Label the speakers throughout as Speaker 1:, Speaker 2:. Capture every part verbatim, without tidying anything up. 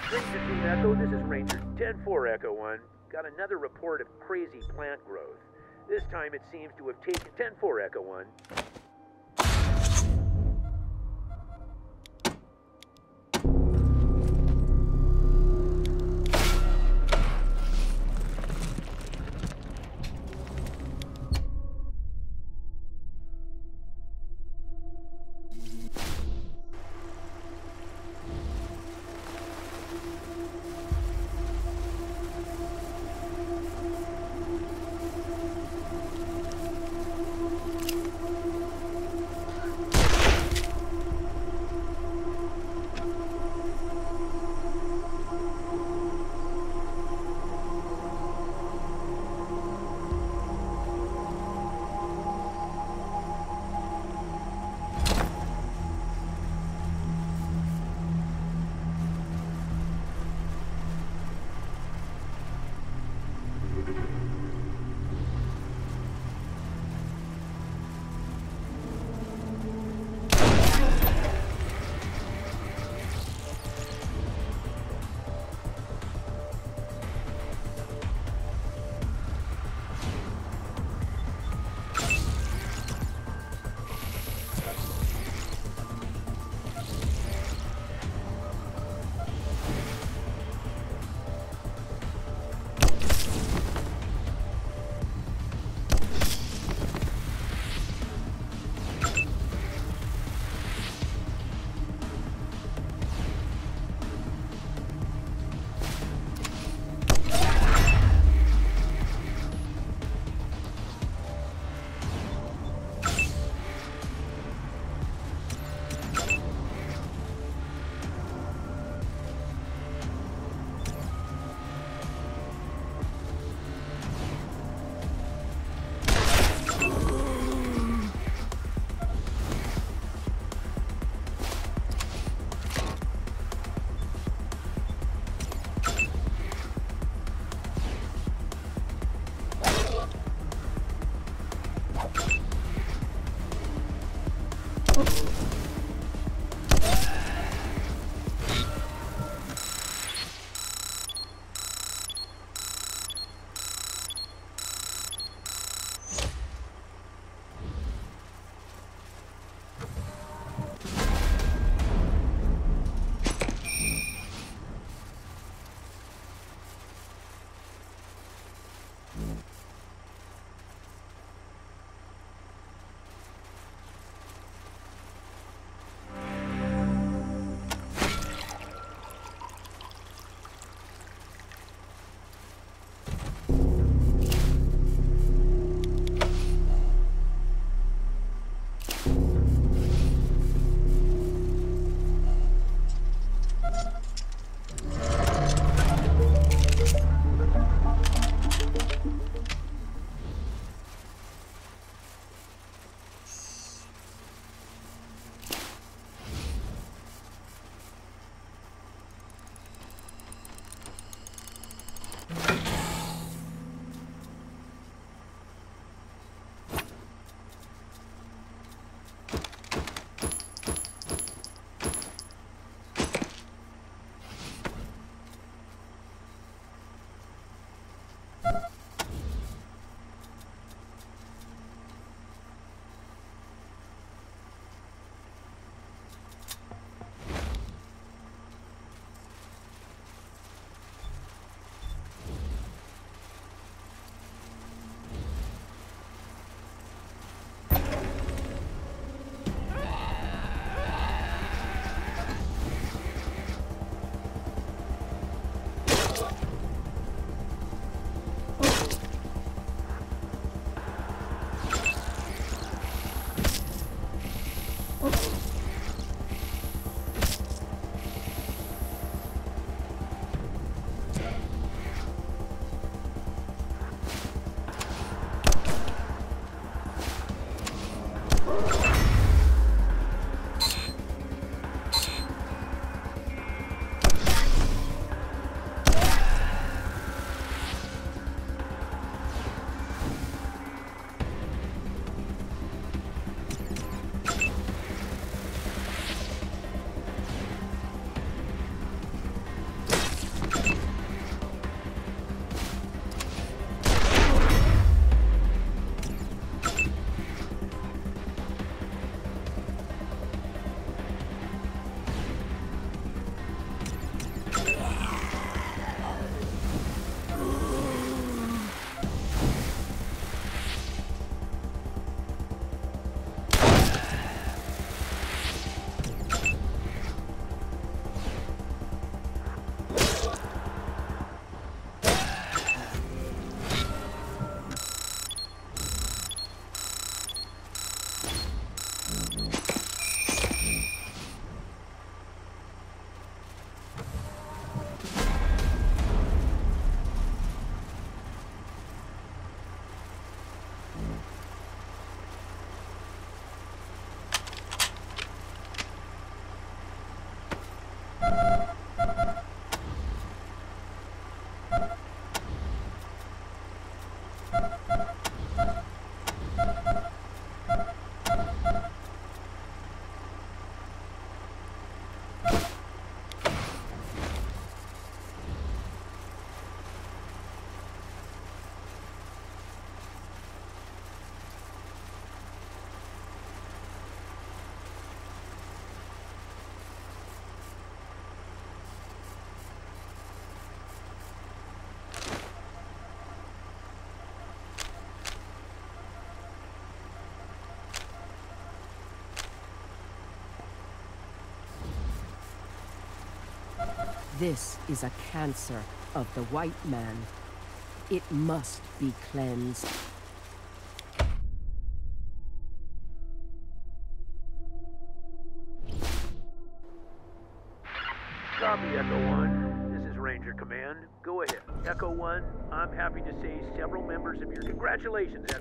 Speaker 1: Ranger Team Echo, this is Ranger ten four Echo one. Got another report of crazy plant growth. This time it seems to have taken ten four Echo one.
Speaker 2: This is a cancer of the white man. It must be cleansed.
Speaker 1: Copy, Echo One. This is Ranger Command. Go ahead. Echo One, I'm happy to say several members of your... Congratulations, Echo.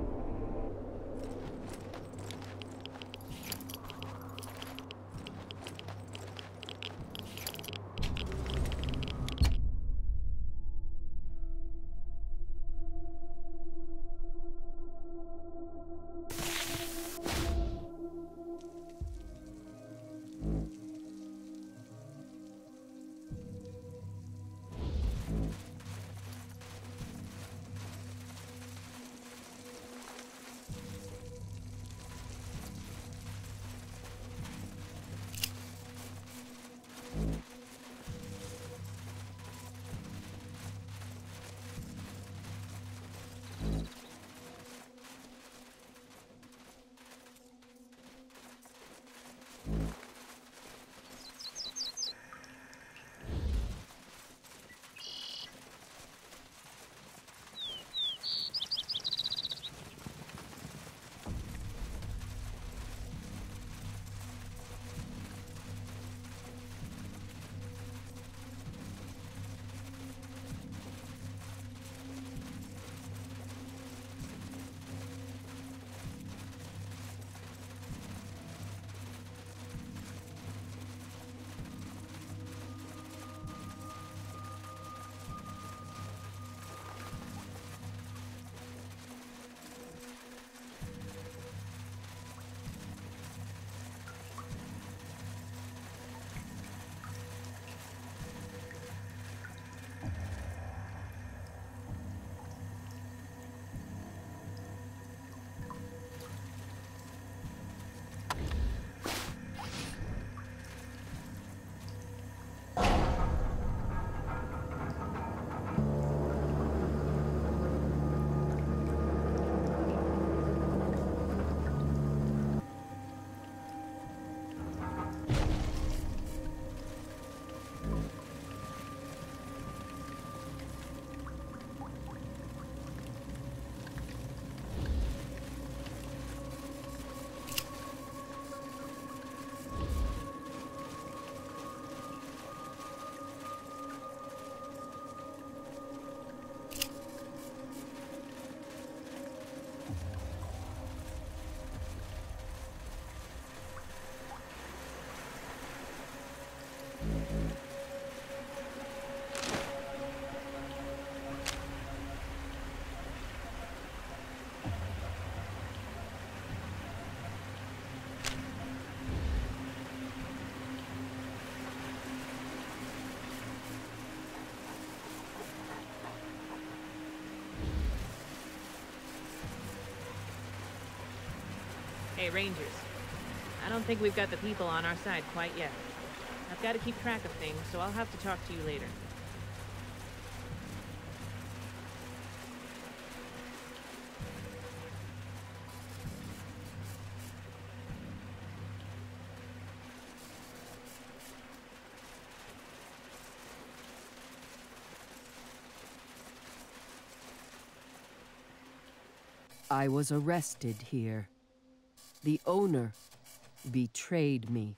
Speaker 3: Hey, Rangers. I don't think we've got the people on our side quite yet. I've got to keep track of things, so I'll have to talk to you later.
Speaker 2: I was arrested here. The owner betrayed me.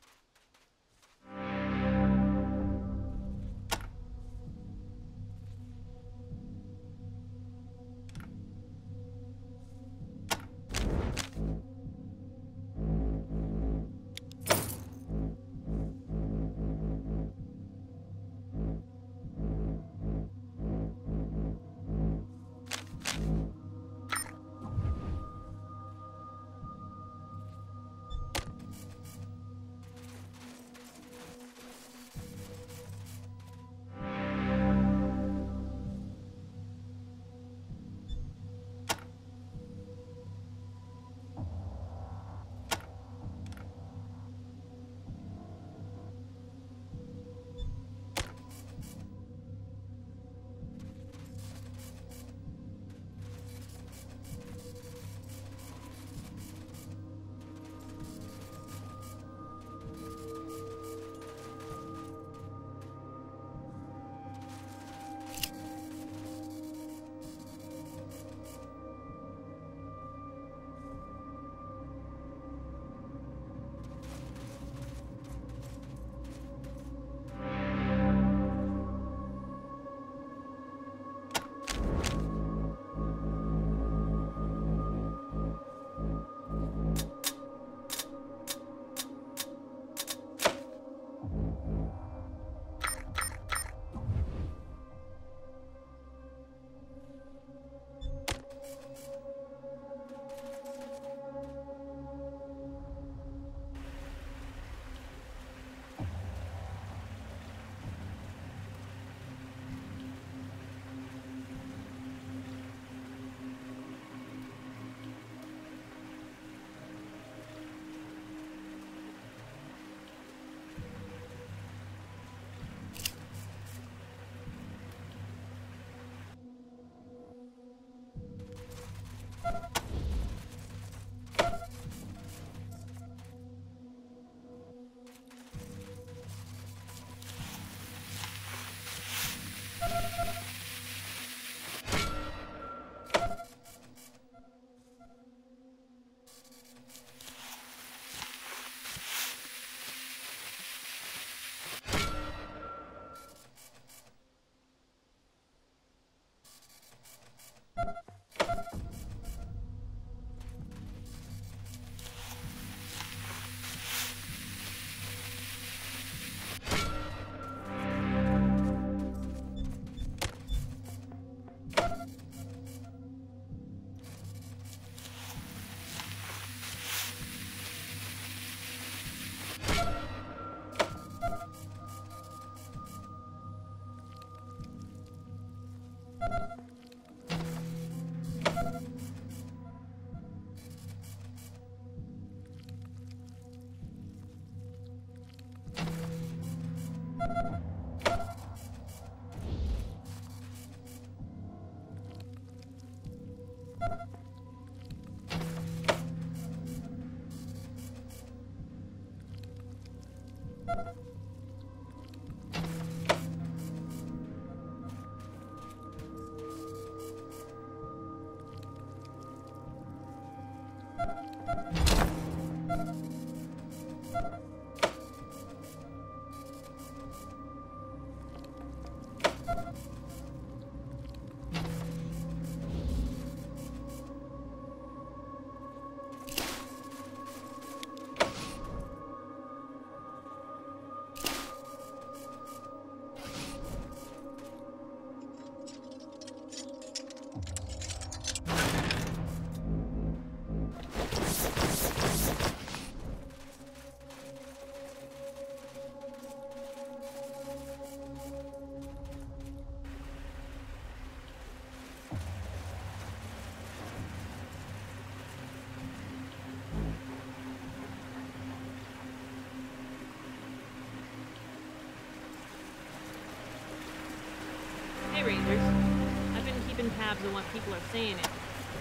Speaker 3: tabs on what people are saying it.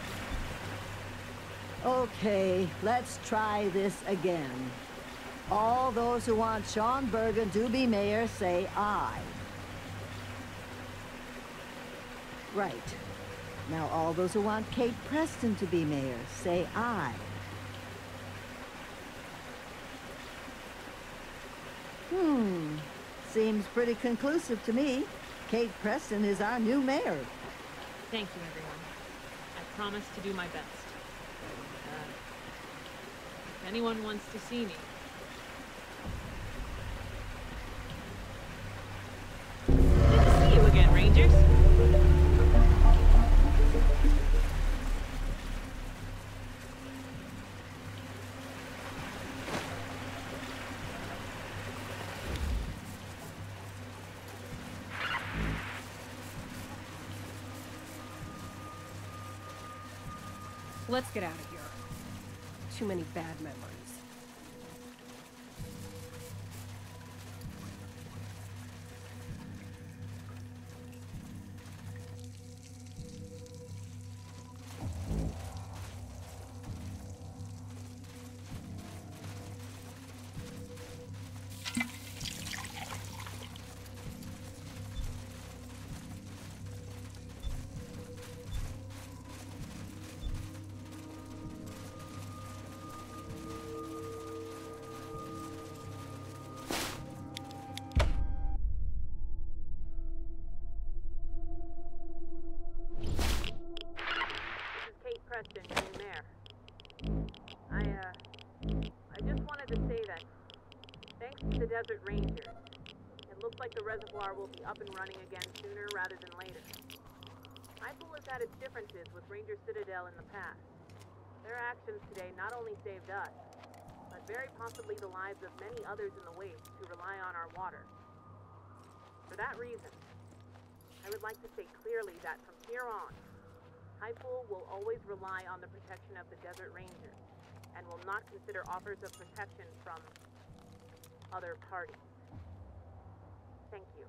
Speaker 4: Okay, let's try this again. All those who want Sean Bergen to be mayor say aye. Right. Now all those who want Kate Preston to be mayor say aye. Hmm. Seems pretty conclusive to me. Kate Preston is our new mayor.
Speaker 3: Thank you, everyone. I promise to do my best. Uh, if anyone wants to see me... Good to see you again, Rangers.
Speaker 2: Let's get out of here. Too many bad memories.
Speaker 3: Preston, your new mayor. I, uh, I just wanted to say that, thanks to the Desert Ranger, it looks like the reservoir will be up and running again sooner rather than later. Highpool has had its differences with Ranger Citadel in the past. Their actions today not only saved us, but very possibly the lives of many others in the Waste who rely on our water. For that reason, I would like to say clearly that from here on, Highpool will always rely on the protection of the Desert Ranger, and will not consider offers of protection from other parties. Thank you.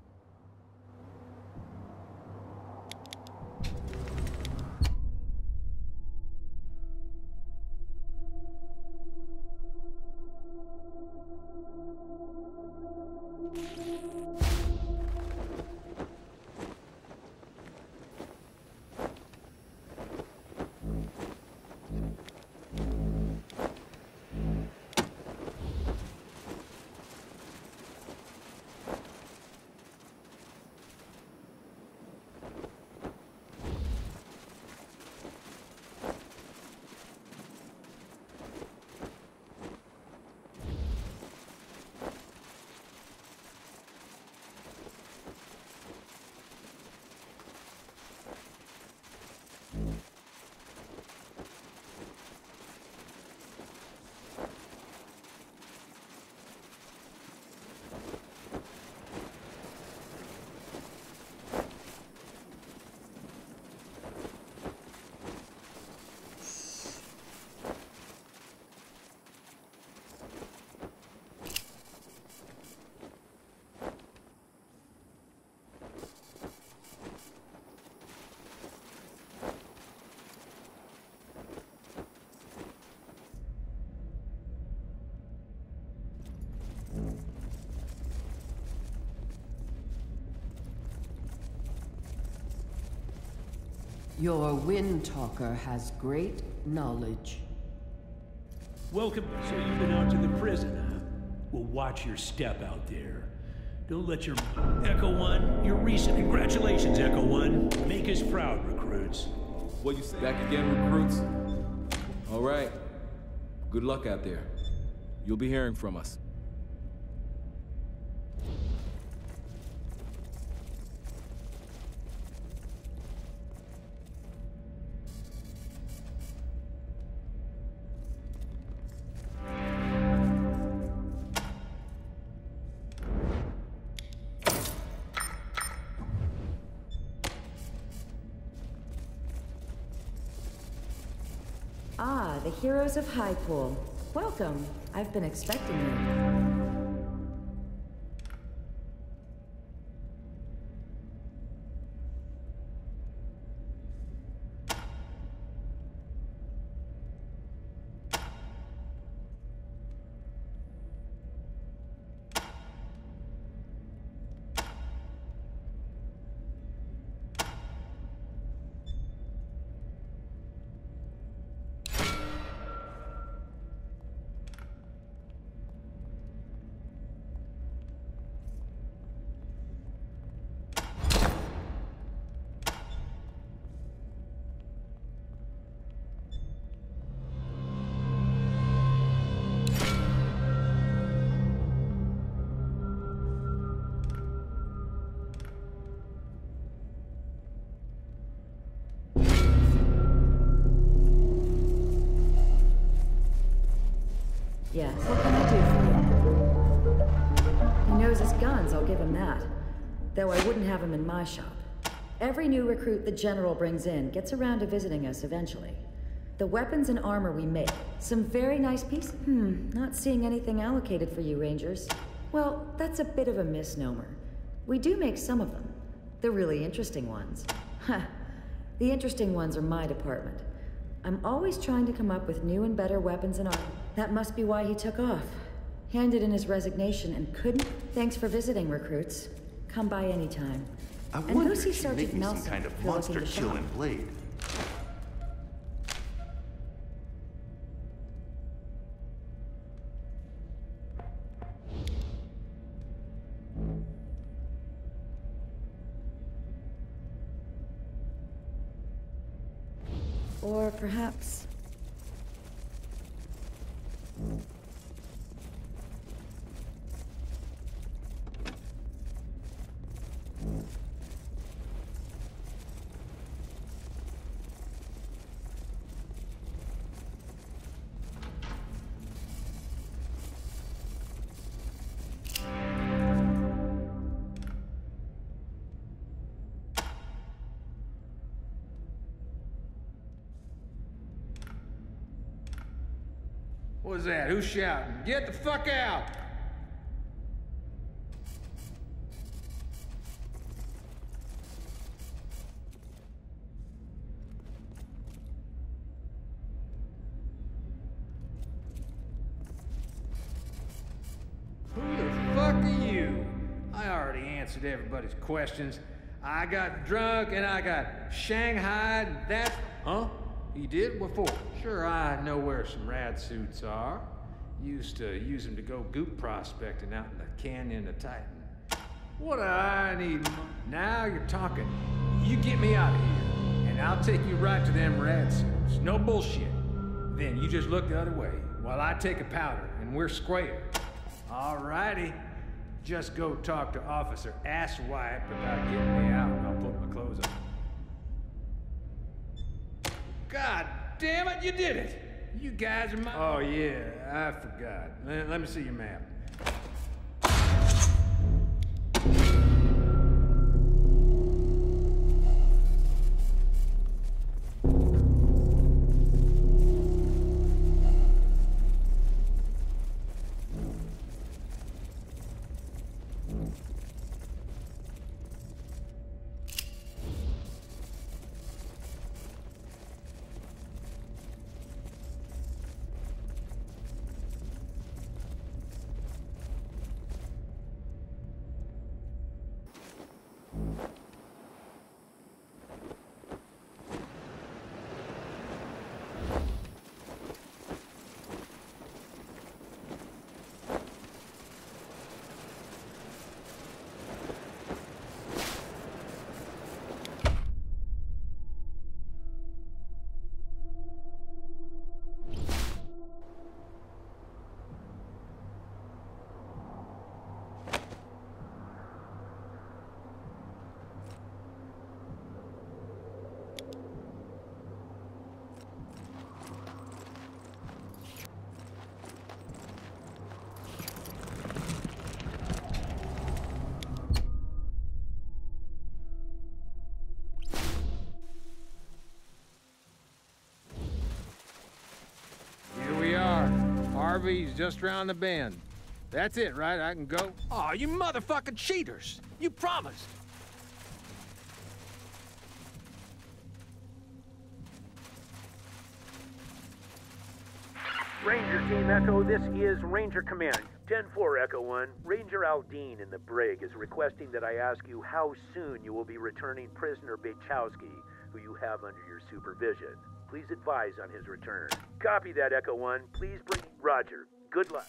Speaker 2: Your wind talker has great knowledge.
Speaker 5: Welcome. So you've been out to the prison, huh? Well, watch your step out there. Don't let your... Echo One, your recent... Congratulations, Echo One. Make us proud, recruits.
Speaker 6: What, you say? Back again, recruits? All right. Good luck out there. You'll be hearing from us.
Speaker 7: Ah, the heroes of Highpool. Welcome. I've been expecting you. Yes, what can I do for you? He knows his guns, I'll give him that. Though I wouldn't have him in my shop. Every new recruit the General brings in gets around to visiting us eventually. The weapons and armor we make, some very nice pieces. Hmm, not seeing anything allocated for you, Rangers. Well, that's a bit of a misnomer. We do make some of them. The really interesting ones. Huh. The interesting ones are my department. I'm always trying to come up with new and better weapons and armor. That must be why he took off. Handed in his resignation and couldn't. Thanks for visiting, recruits. Come by anytime.
Speaker 8: I
Speaker 7: And
Speaker 8: wonder
Speaker 7: go see
Speaker 8: if she'd
Speaker 7: Sergeant
Speaker 8: make me some
Speaker 7: Nelson
Speaker 8: kind of
Speaker 7: if you're looking
Speaker 8: monster
Speaker 7: to shop.
Speaker 8: killing blade.
Speaker 7: Or perhaps...
Speaker 9: What was that? Who's shouting? Get the fuck out! Who the fuck are you? I already answered everybody's questions. I got drunk and I got shanghaied and that's... Huh? He did? What for? Sure, I know where some rad suits are. Used to use them to go goop prospecting out in the canyon of Titan. What do I need? Now you're talking. You get me out of here, and I'll take you right to them rad suits. No bullshit. Then you just look the other way while I take a powder and we're square. All righty. Just go talk to Officer Asswipe about getting me out and I'll put my clothes on. God damn it, you did it! You guys are my... Oh yeah, I forgot. Let, let me see your map. Harvey's just around the bend. That's it, right? I can go?
Speaker 10: Aw, oh, you motherfucking cheaters! You promised!
Speaker 1: Ranger Team Echo, this is Ranger Command. ten four Echo one. Ranger Aldine in the brig is requesting that I ask you how soon you will be returning prisoner Bechowski, who you have under your supervision. Please advise on his return. Copy that, Echo one. Please bring... Roger. Good luck.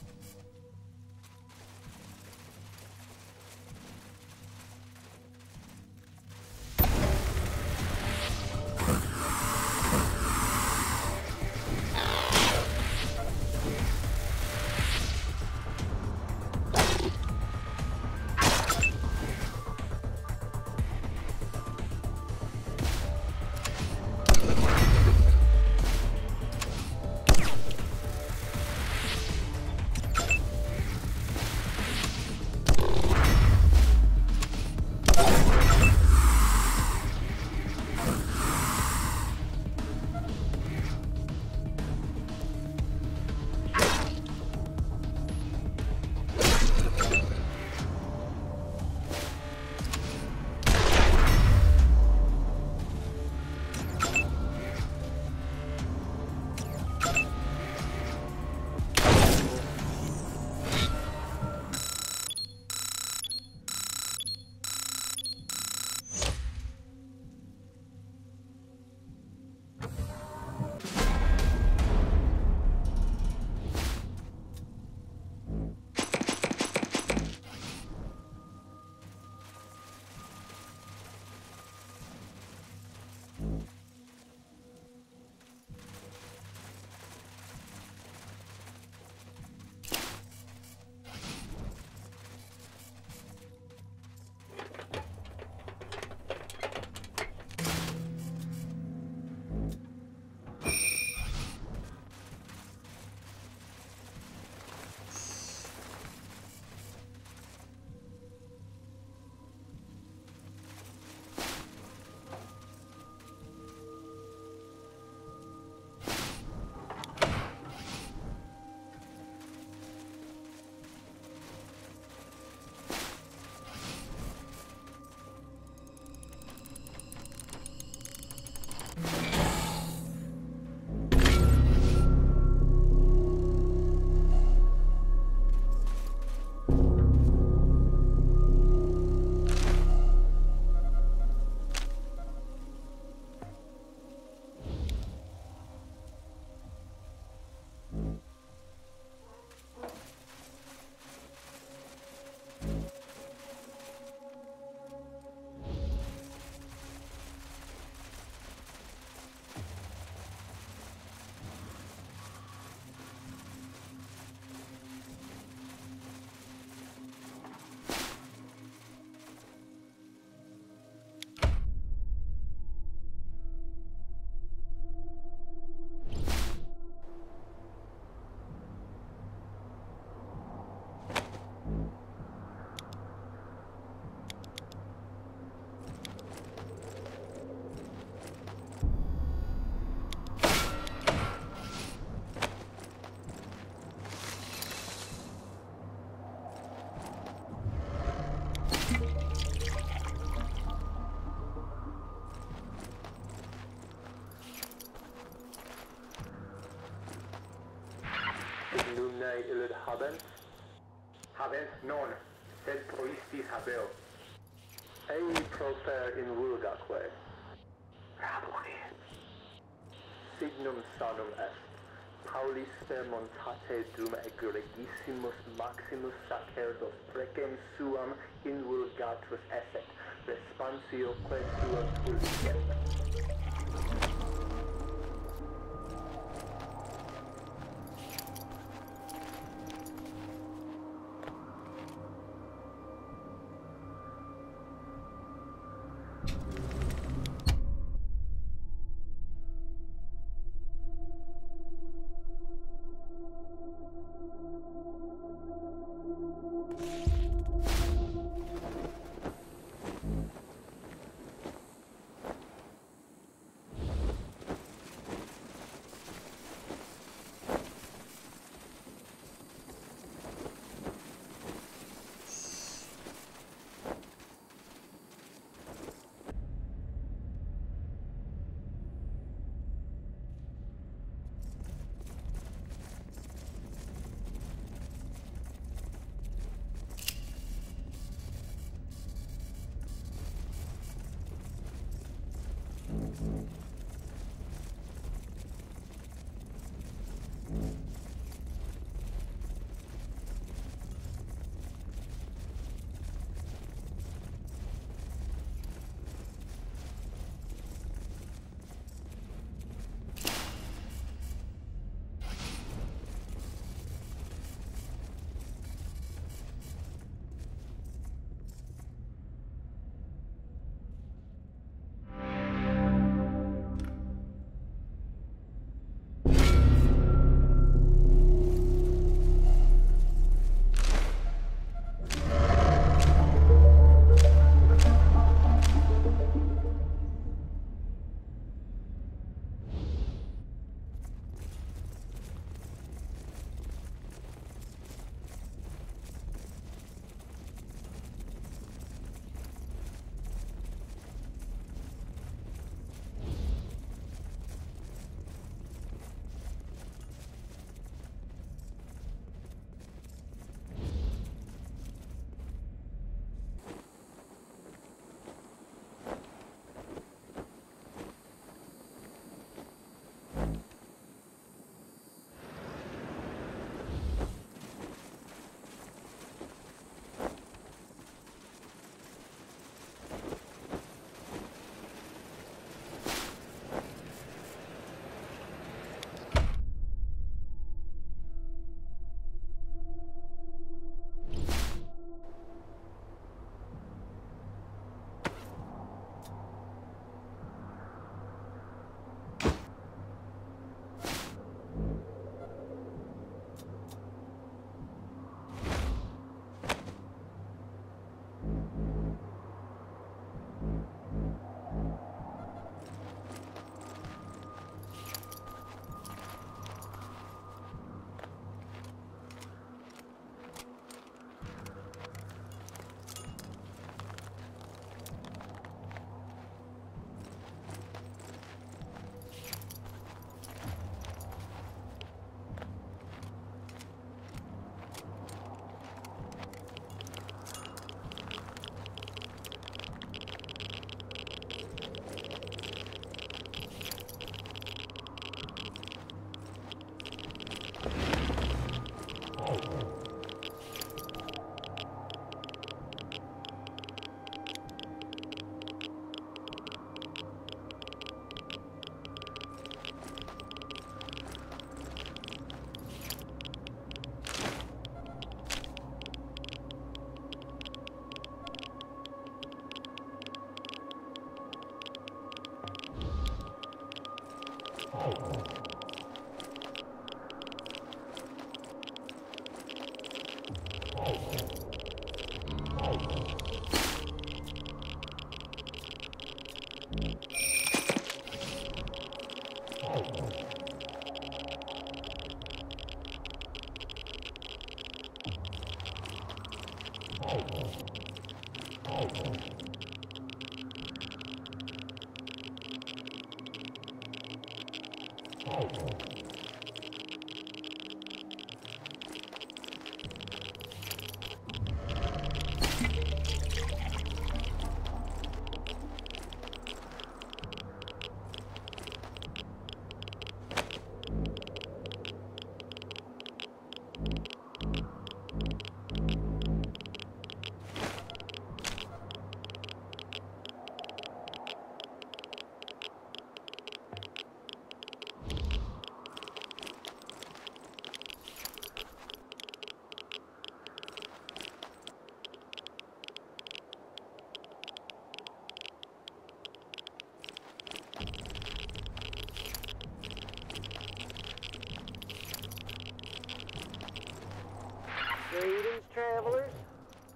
Speaker 8: Sinai illud habent? Habent non, sed proistis habeo. Ei profer in vulgaque. Rabuni. Signum sanum est. Paulis montate dum egregissimus maximus sacerdos precem suam invulgatus esset, respansioque sua pullicet.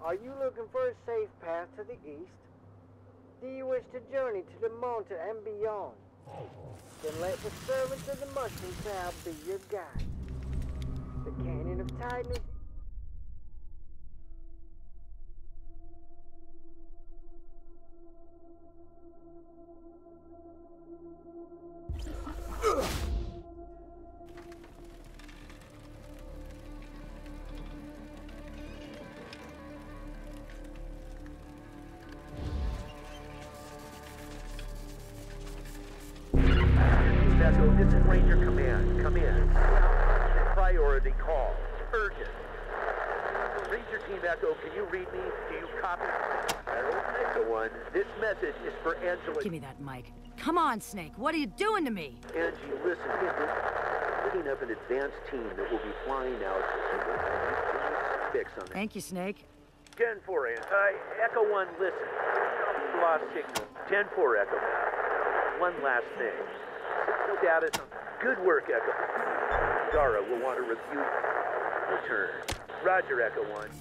Speaker 11: Are you looking for a safe path to the east? Do you wish to journey to the mountain and beyond? Then let the servants of the Mushroom Cloud be your guide. The Canyon of Titan is...
Speaker 1: Echo, this is Ranger Command. Come in. Priority call. Urgent. Ranger Team Echo, can you read me? Do you copy? Echo one, this message is for Angela.
Speaker 2: Give me that mic. Come on, Snake. What are you doing to me?
Speaker 1: Angie, listen. We're putting up an advanced team that will be flying out to fix on it.
Speaker 2: Thank you, Snake.
Speaker 1: ten four, Angie. Uh, Echo one, listen. Lost signal. ten four, Echo. One last thing. Signal data. Good work, Echo. Dara will want to review return. Roger, Echo one.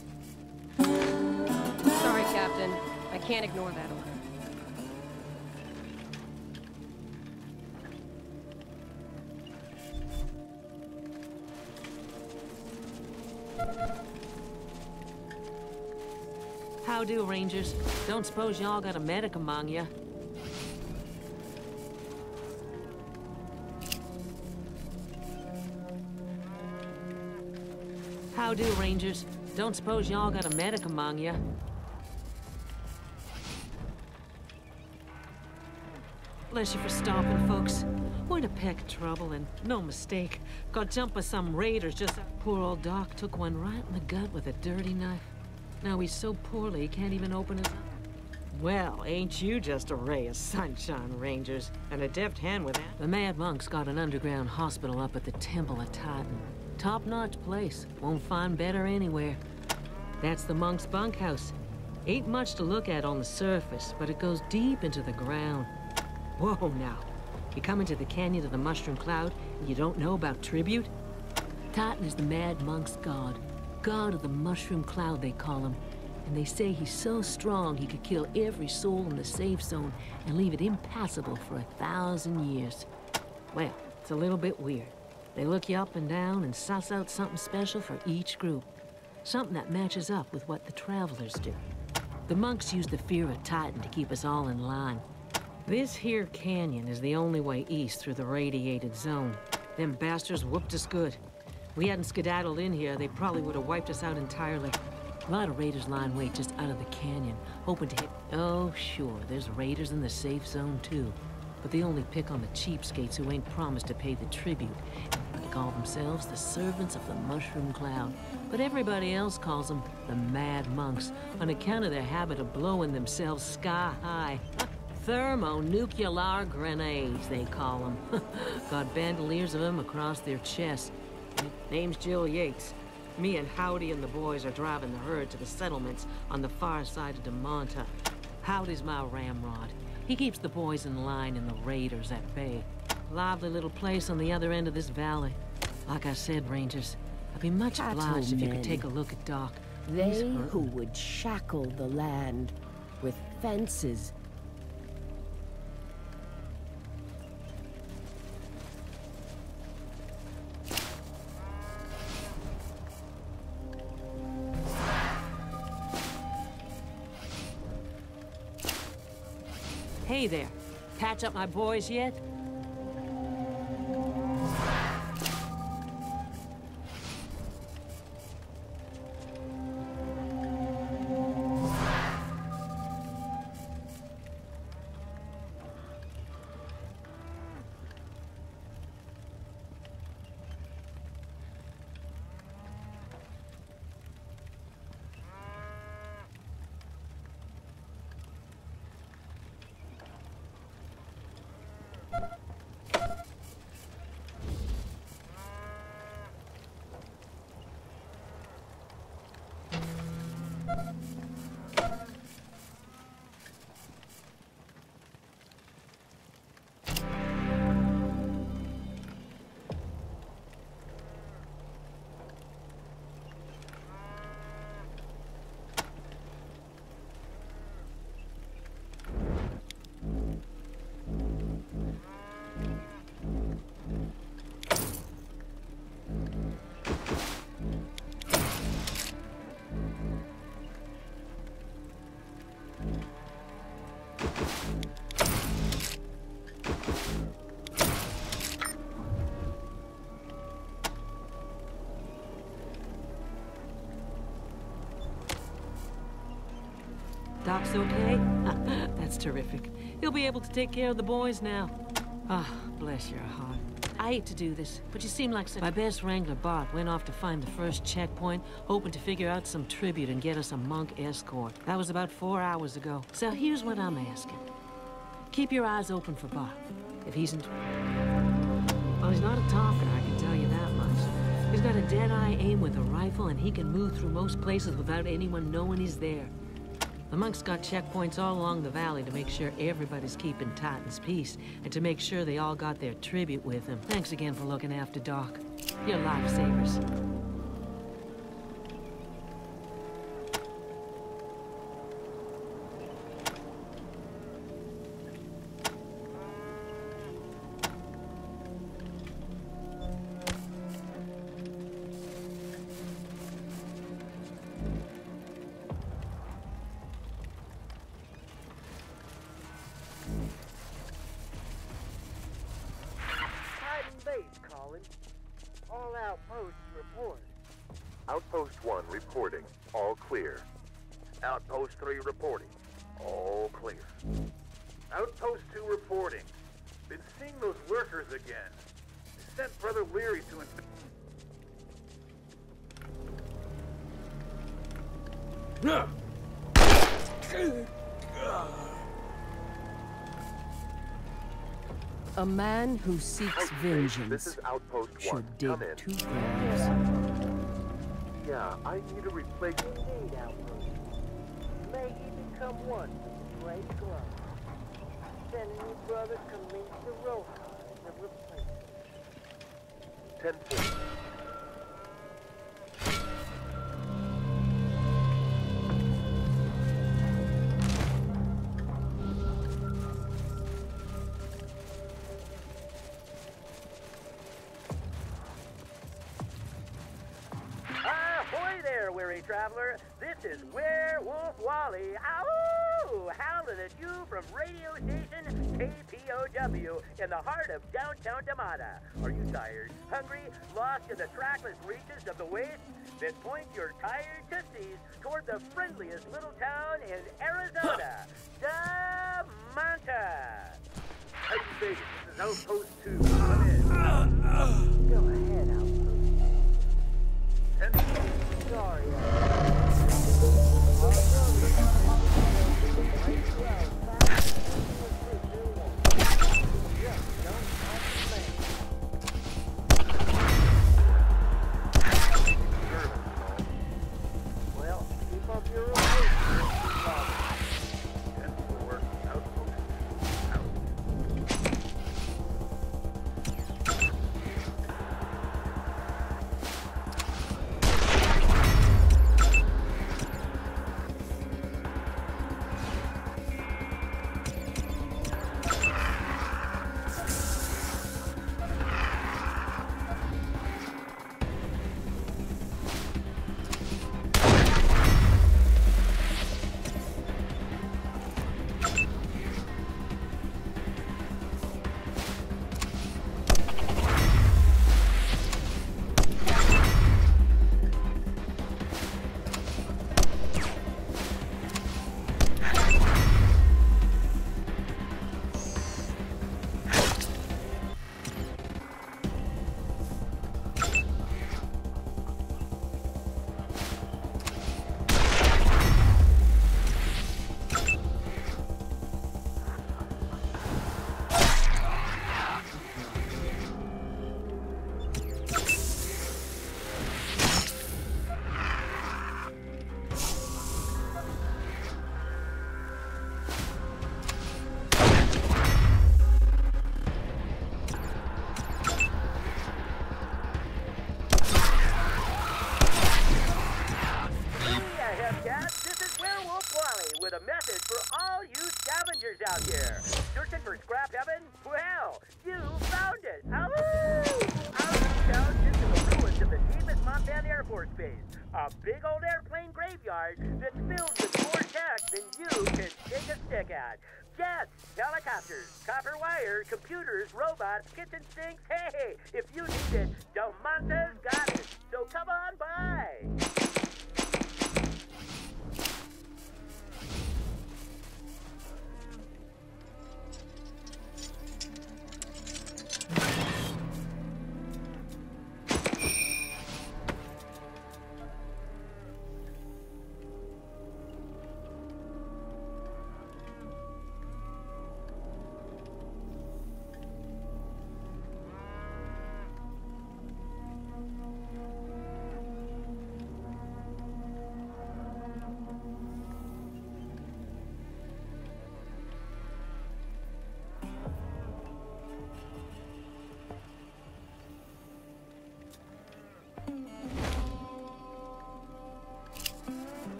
Speaker 12: Sorry, Captain. I can't ignore that order.
Speaker 13: How do, Rangers? Don't suppose y'all got a medic among ya? How do, Rangers? Don't suppose y'all got a medic among ya? Bless you for stopping, folks. We're in a peck of trouble, and no mistake. Got jumped by some raiders just... Poor old Doc took one right in the gut with a dirty knife. Now he's so poorly he can't even open his eyes. Well, ain't you just a ray of sunshine, Rangers? And a deft hand with that. The Mad Monk's got an underground hospital up at the Temple of Titan. Top-notch place. Won't find better anywhere. That's the monk's bunkhouse. Ain't much to look at on the surface, but it goes deep into the ground. Whoa, now. You come into the canyon of the Mushroom Cloud, and you don't know about tribute? Titan is the Mad Monk's god. God of the Mushroom Cloud, they call him. And they say he's so strong he could kill every soul in the safe zone and leave it impassable for a thousand years. Well, it's a little bit weird. They look you up and down and suss out something special for each group. Something that matches up with what the travelers do. The monks use the fear of Titan to keep us all in line. This here canyon is the only way east through the radiated zone. Them bastards whooped us good. If we hadn't skedaddled in here, they probably would have wiped us out entirely. A lot of raiders lying wait just out of the canyon, hoping to hit... Oh, sure, there's raiders in the safe zone, too. But they only pick on the cheapskates who ain't promised to pay the tribute. They call themselves the servants of the Mushroom Cloud. But everybody else calls them the Mad Monks, on account of their habit of blowing themselves sky high. Thermonuclear grenades, they call them. Got bandoliers of them across their chests. Name's Jill Yates. Me and Howdy and the boys are driving the herd to the settlements on the far side of DeMonta. Howdy's my ramrod. He keeps the boys in line and the raiders at bay. Lively little place on the other end of this valley. Like I said, Rangers, I'd be much obliged if you could take a look at Doc.
Speaker 2: They who would shackle the land with fences.
Speaker 13: Hey there. Patch up my boys yet? Doc's okay? That's terrific. He'll be able to take care of the boys now. Ah, bless your heart. I hate to do this, but you seem like such... My best wrangler, Bart, went off to find the first checkpoint, hoping to figure out some tribute and get us a monk escort. That was about four hours ago. So here's what I'm asking. Keep your eyes open for Bart. If he's in... Well, he's not a talker, I can tell you that much. He's got a dead-eye aim with a rifle, and he can move through most places without anyone knowing he's there. The monks got checkpoints all along the valley to make sure everybody's keeping Titan's peace, and to make sure they all got their tribute with them. Thanks again for looking after Doc. You're lifesavers.
Speaker 11: All outposts report.
Speaker 14: Outpost one reporting. All clear.
Speaker 1: Outpost three reporting. All clear.
Speaker 15: Outpost two reporting. Been seeing those lurkers again. Sent Brother Leary to...
Speaker 2: A man who seeks vengeance
Speaker 14: This is Outpost
Speaker 2: should
Speaker 14: one.
Speaker 2: dig
Speaker 14: Come in.
Speaker 2: two graves.
Speaker 14: Yeah, I need a replacement.
Speaker 11: Indeed, outpost. May he become one with the great glove. Sending you brother to meet the Rojas of replacement.
Speaker 14: ten four.
Speaker 1: Traveler, this is Werewolf Wally. Ow! Howling at you from radio station K P O W in the heart of downtown Damada. Are you tired, hungry, lost in the trackless reaches of the waste? Then point your tired tootsies toward the friendliest little town in Arizona, Damanta.
Speaker 15: Titan Vegas, this is Outpost two. Come in.
Speaker 11: Go ahead, outpost.
Speaker 15: Ten
Speaker 11: Sorry,
Speaker 15: Well, keep up your ten four, Outpost out.
Speaker 1: out here. Searching for scrap heaven? Well, you found it. Ow! Out down into the ruins of the deepest Montana Air Force Base. A big old airplane graveyard that's filled with more tech than you can take a stick at. Jets, helicopters, copper wire, computers, robots, kitchen sinks. Hey, if you need it, Delmonte's got it. So come on by.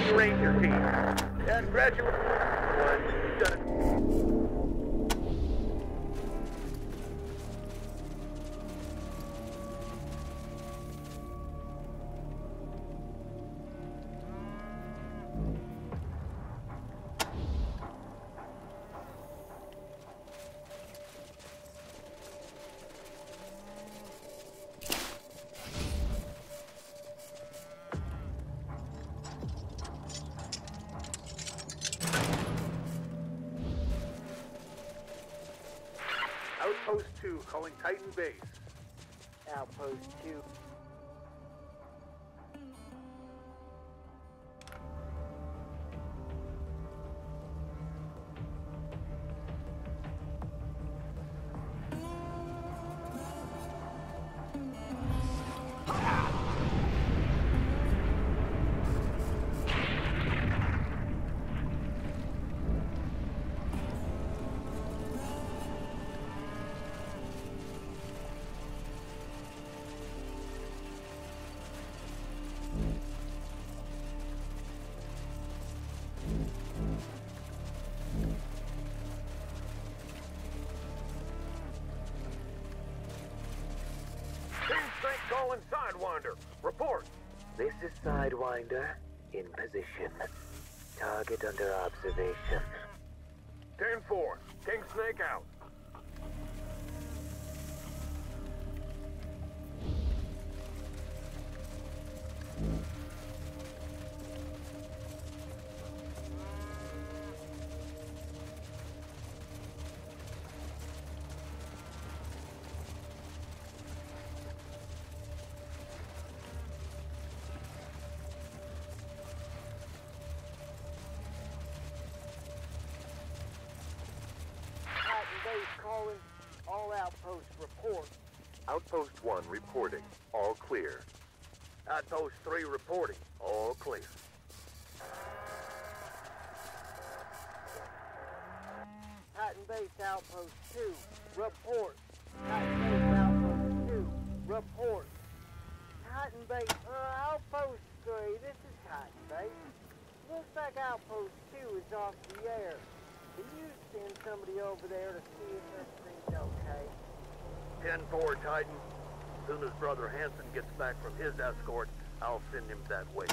Speaker 1: Titan Ranger team. Congratulations, everyone. You've done it.
Speaker 15: Outpost two calling Titan Base.
Speaker 11: Outpost two.
Speaker 15: Calling Sidewinder. Report.
Speaker 16: This is Sidewinder. In position. Target under observation.
Speaker 15: ten four. King Snake out.
Speaker 11: Calling. All outposts report.
Speaker 14: Outpost one reporting. All clear.
Speaker 1: Outpost three reporting. All clear.
Speaker 11: Titan Base Outpost two. Report. Titan Base Outpost two. Report. Titan Base, uh, Outpost three. This is Titan Base. Looks like Outpost two is off the air. Can you send somebody over there to see if everything's okay?
Speaker 1: ten four, Titan. As soon as Brother Hanson gets back from his escort, I'll send him that way.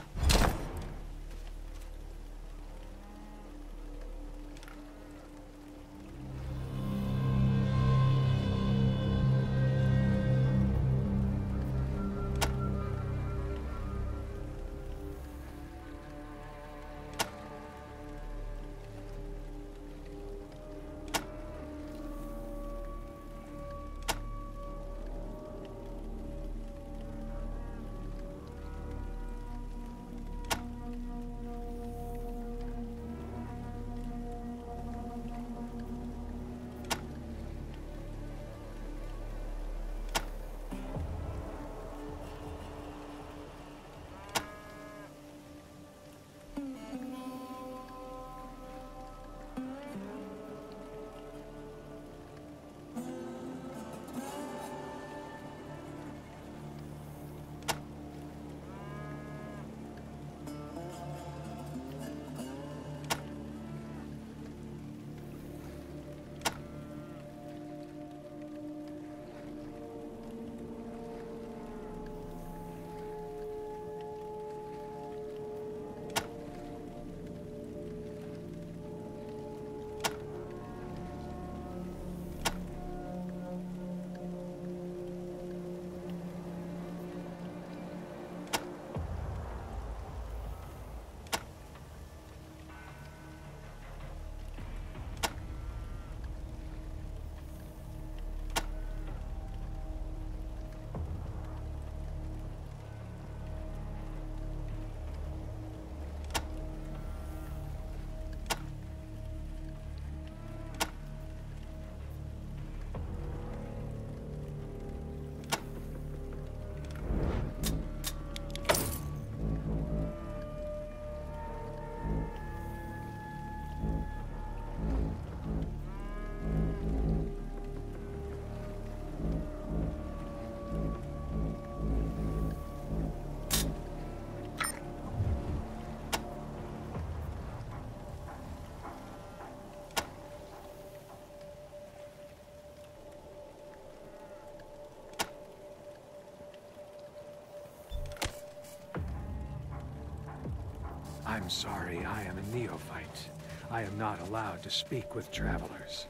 Speaker 9: I'm sorry, I am a neophyte. I am not allowed to speak with travelers.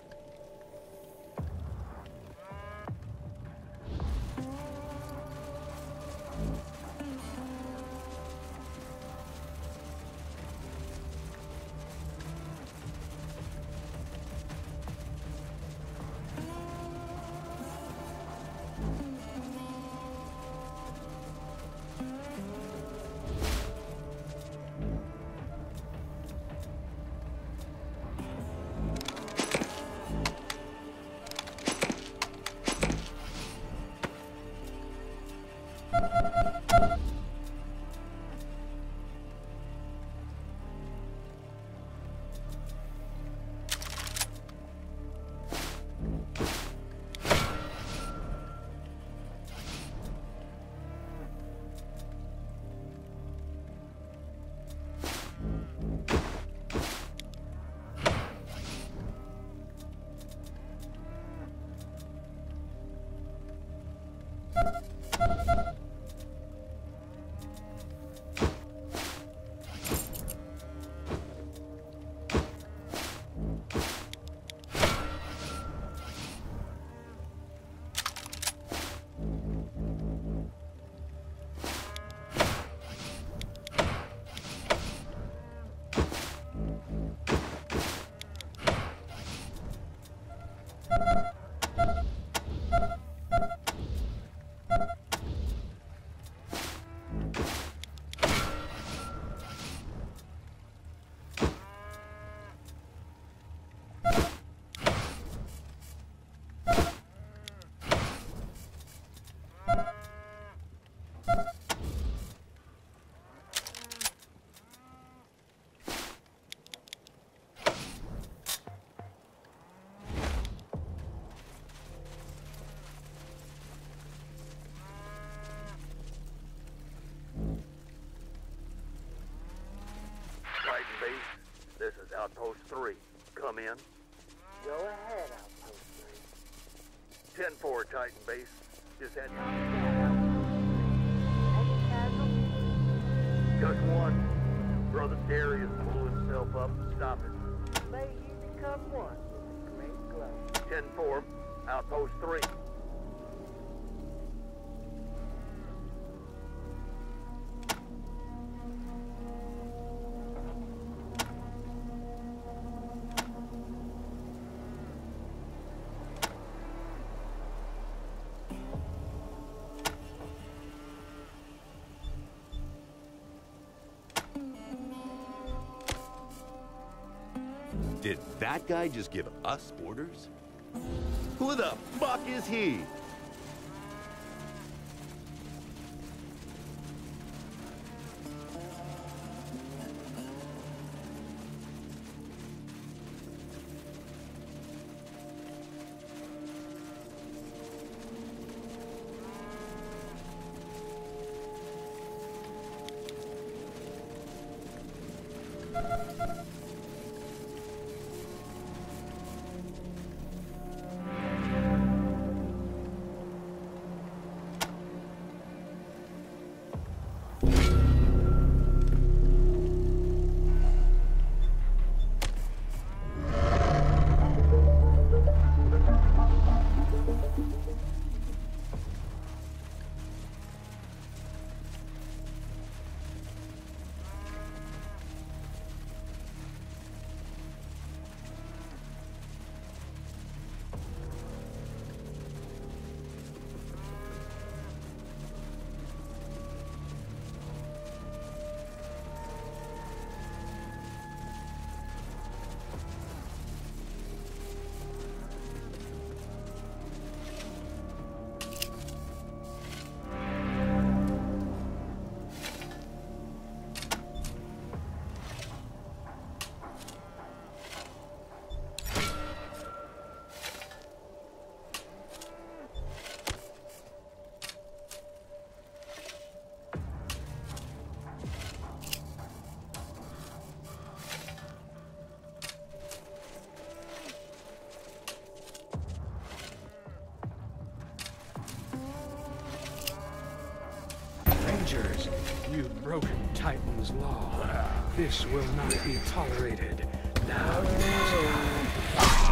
Speaker 1: This is Outpost three. Come in.
Speaker 11: Go ahead, Outpost three.
Speaker 1: ten four, Titan Base. Just had...
Speaker 11: Any casualties?
Speaker 1: Just one. Brother Darius blew himself up. Stop it.
Speaker 11: May he become one with a great glow.
Speaker 1: ten four, Outpost three.
Speaker 17: Did that guy just give us orders? Who the fuck is he?
Speaker 18: Titan's law. This will not be tolerated. Now you must die.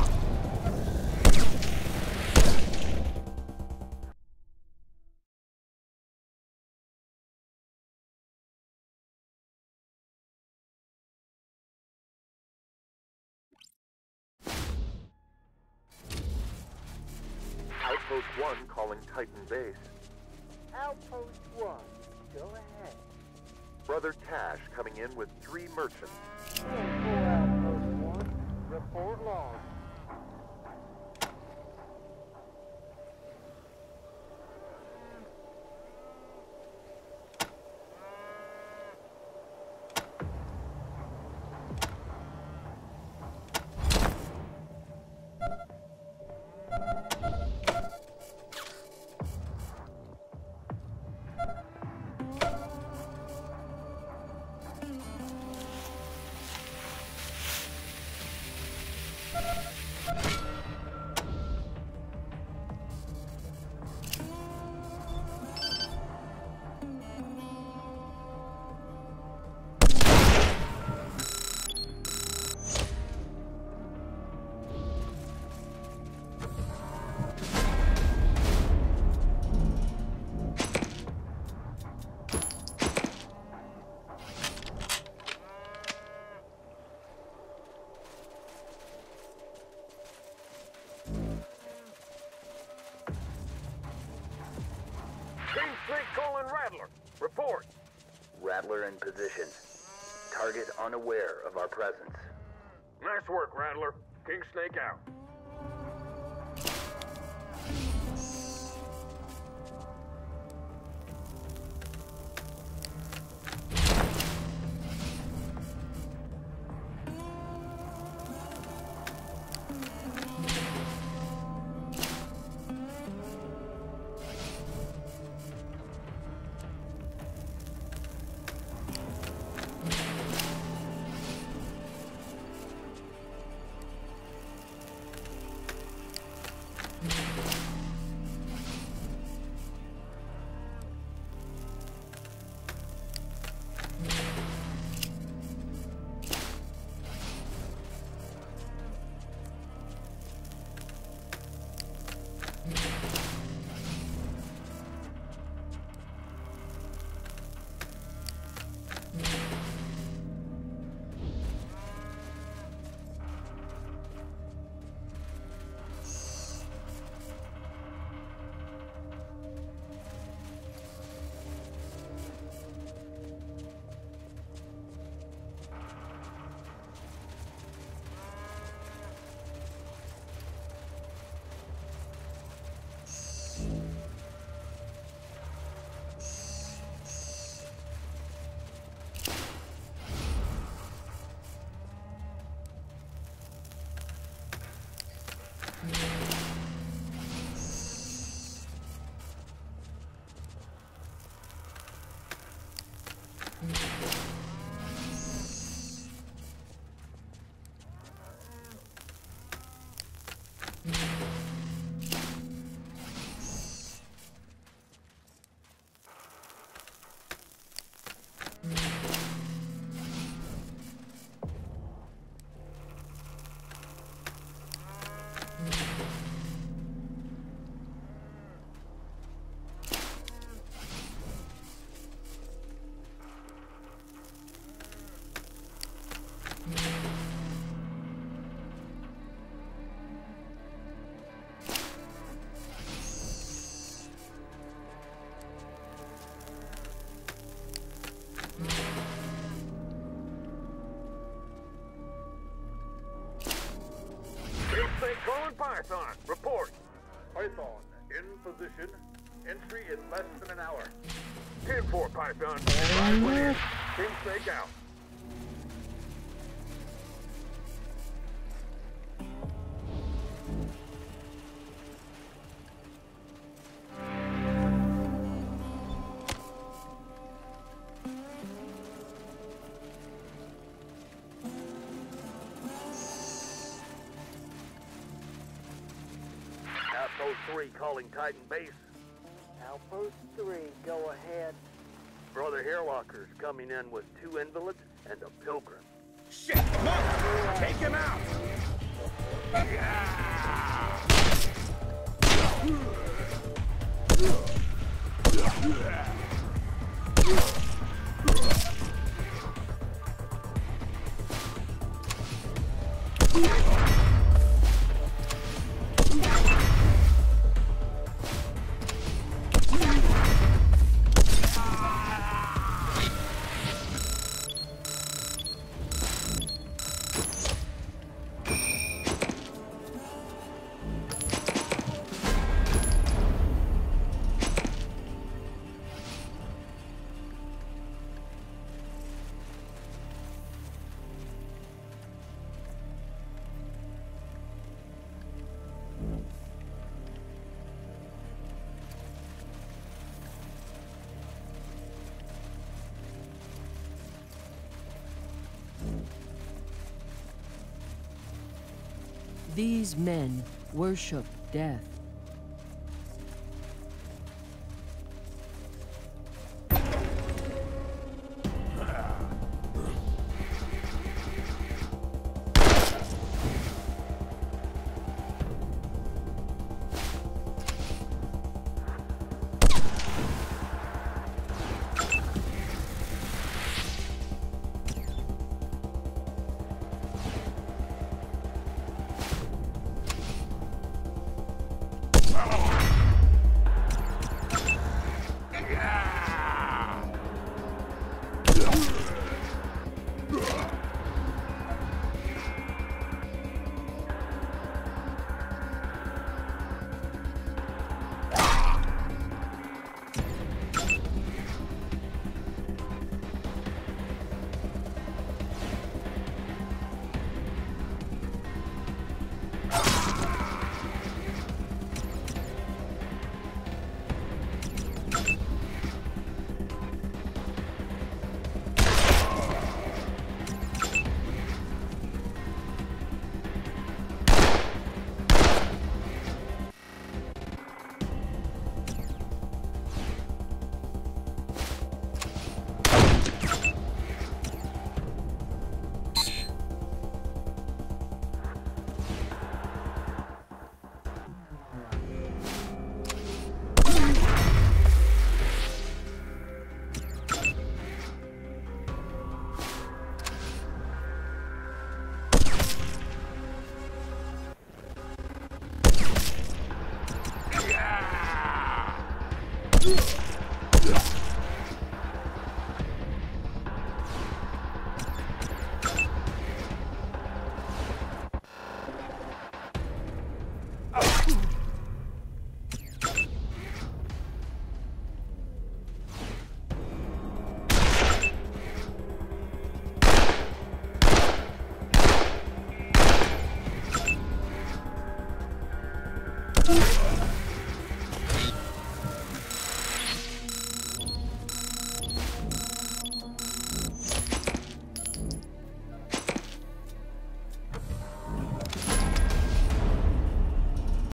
Speaker 14: Outpost one calling Titan Base.
Speaker 11: Outpost one, go ahead.
Speaker 14: Brother Cash coming in with three merchants.
Speaker 11: ten four Outpost one, report log.
Speaker 15: Calling Rattler. Report.
Speaker 16: Rattler in position. Target unaware of our presence.
Speaker 15: Nice work, Rattler. King Snake out. Calling Python. Report.
Speaker 14: Python, in position. Entry in less than an hour.
Speaker 15: ten four, Python. Right way in. King Snake out. Outpost three calling Titan Base.
Speaker 11: Outpost three, go ahead.
Speaker 15: Brother Hairwalker's coming in with two invalids and a pilgrim.
Speaker 17: Shit! Look! Take him out!
Speaker 2: These men worship death.